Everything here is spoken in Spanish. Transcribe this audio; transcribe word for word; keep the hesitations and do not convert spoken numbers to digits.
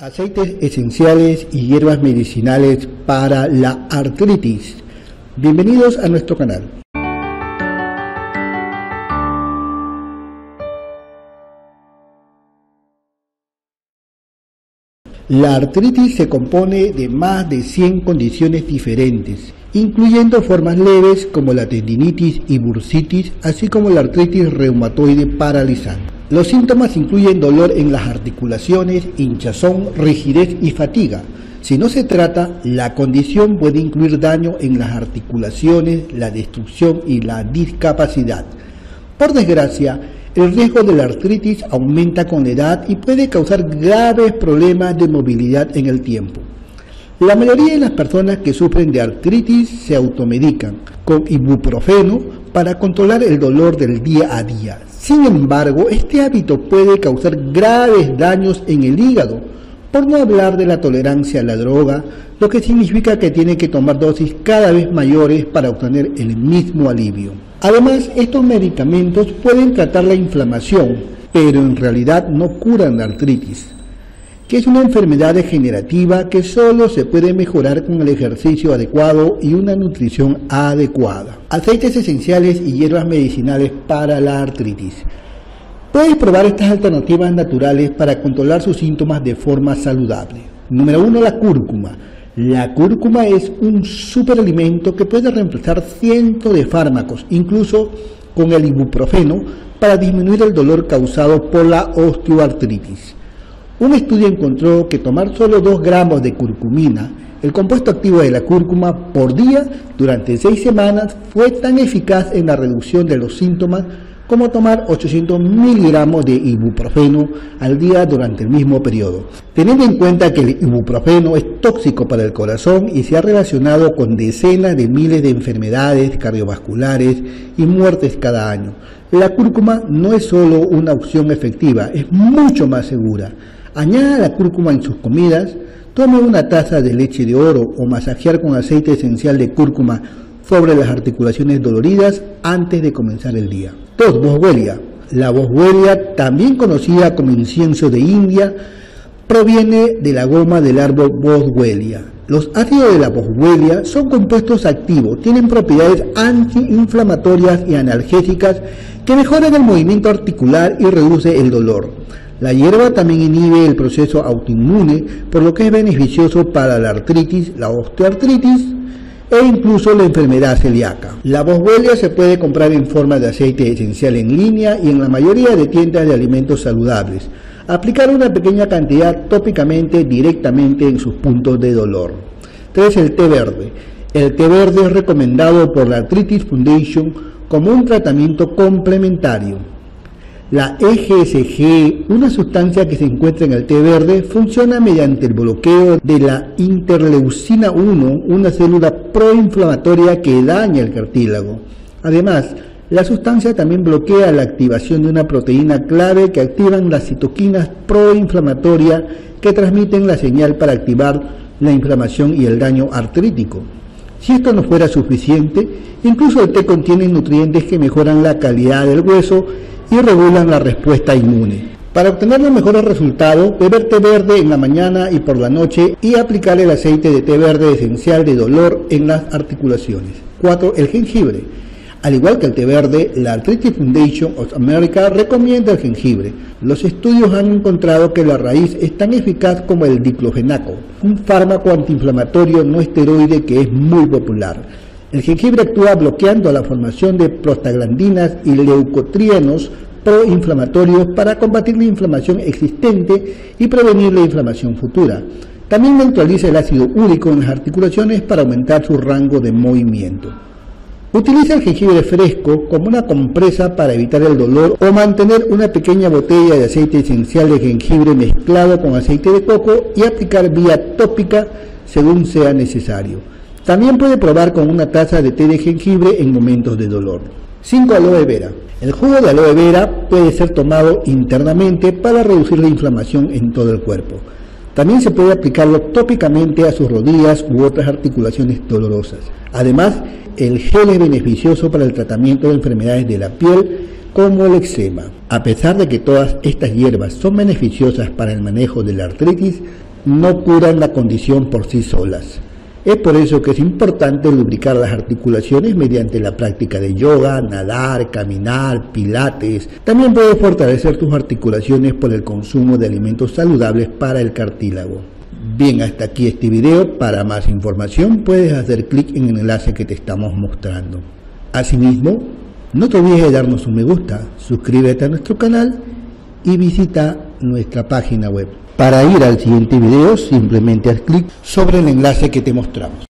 Aceites esenciales y hierbas medicinales para la artritis. Bienvenidos a nuestro canal. La artritis se compone de más de cien condiciones diferentes, incluyendo formas leves como la tendinitis y bursitis, así como la artritis reumatoide paralizante. Los síntomas incluyen dolor en las articulaciones, hinchazón, rigidez y fatiga. Si no se trata, la condición puede incluir daño en las articulaciones, la destrucción y la discapacidad. Por desgracia, el riesgo de la artritis aumenta con la edad y puede causar graves problemas de movilidad en el tiempo. La mayoría de las personas que sufren de artritis se automedican con ibuprofeno para controlar el dolor del día a día. Sin embargo, este hábito puede causar graves daños en el hígado, por no hablar de la tolerancia a la droga, lo que significa que tienen que tomar dosis cada vez mayores para obtener el mismo alivio. Además, estos medicamentos pueden tratar la inflamación, pero en realidad no curan la artritis, que es una enfermedad degenerativa que solo se puede mejorar con el ejercicio adecuado y una nutrición adecuada. Aceites esenciales y hierbas medicinales para la artritis. Puedes probar estas alternativas naturales para controlar sus síntomas de forma saludable. Número uno, la cúrcuma. La cúrcuma es un superalimento que puede reemplazar cientos de fármacos, incluso con el ibuprofeno, para disminuir el dolor causado por la osteoartritis. Un estudio encontró que tomar solo dos gramos de curcumina, el compuesto activo de la cúrcuma, por día durante seis semanas fue tan eficaz en la reducción de los síntomas como tomar ochocientos miligramos de ibuprofeno al día durante el mismo periodo. Teniendo en cuenta que el ibuprofeno es tóxico para el corazón y se ha relacionado con decenas de miles de enfermedades cardiovasculares y muertes cada año, la cúrcuma no es solo una opción efectiva, es mucho más segura. Añada la cúrcuma en sus comidas, tome una taza de leche de oro o masajear con aceite esencial de cúrcuma sobre las articulaciones doloridas antes de comenzar el día. dos. Boswellia. La boswellia, también conocida como incienso de India, proviene de la goma del árbol Boswellia. Los ácidos de la boswellia son compuestos activos, tienen propiedades antiinflamatorias y analgésicas que mejoran el movimiento articular y reduce el dolor. La hierba también inhibe el proceso autoinmune, por lo que es beneficioso para la artritis, la osteoartritis e incluso la enfermedad celíaca. La boswellia se puede comprar en forma de aceite esencial en línea y en la mayoría de tiendas de alimentos saludables. Aplicar una pequeña cantidad tópicamente directamente en sus puntos de dolor. tres. El té verde. El té verde es recomendado por la Arthritis Foundation como un tratamiento complementario. La E G S G, una sustancia que se encuentra en el té verde, funciona mediante el bloqueo de la interleucina uno, una célula proinflamatoria que daña el cartílago. Además, la sustancia también bloquea la activación de una proteína clave que activan las citoquinas proinflamatorias que transmiten la señal para activar la inflamación y el daño artrítico. Si esto no fuera suficiente, incluso el té contiene nutrientes que mejoran la calidad del hueso y regulan la respuesta inmune. Para obtener los mejores resultados, beber té verde en la mañana y por la noche y aplicar el aceite de té verde esencial de dolor en las articulaciones. cuatro. El jengibre. Al igual que el té verde, la Arthritis Foundation of America recomienda el jengibre. Los estudios han encontrado que la raíz es tan eficaz como el diclofenaco, un fármaco antiinflamatorio no esteroide que es muy popular. El jengibre actúa bloqueando la formación de prostaglandinas y leucotrienos proinflamatorios para combatir la inflamación existente y prevenir la inflamación futura. También neutraliza el ácido úrico en las articulaciones para aumentar su rango de movimiento. Utiliza el jengibre fresco como una compresa para evitar el dolor o mantener una pequeña botella de aceite esencial de jengibre mezclado con aceite de coco y aplicar vía tópica según sea necesario. También puede probar con una taza de té de jengibre en momentos de dolor. cinco. Aloe vera. El jugo de aloe vera puede ser tomado internamente para reducir la inflamación en todo el cuerpo. También se puede aplicarlo tópicamente a sus rodillas u otras articulaciones dolorosas. Además, el gel es beneficioso para el tratamiento de enfermedades de la piel como el eczema. A pesar de que todas estas hierbas son beneficiosas para el manejo de la artritis, no curan la condición por sí solas. Es por eso que es importante lubricar las articulaciones mediante la práctica de yoga, nadar, caminar, pilates. También puedes fortalecer tus articulaciones por el consumo de alimentos saludables para el cartílago. Bien, hasta aquí este video. Para más información puedes hacer clic en el enlace que te estamos mostrando. Asimismo, no te olvides de darnos un me gusta, suscríbete a nuestro canal y visita nuestra página web. Para ir al siguiente video, simplemente haz clic sobre el enlace que te mostramos.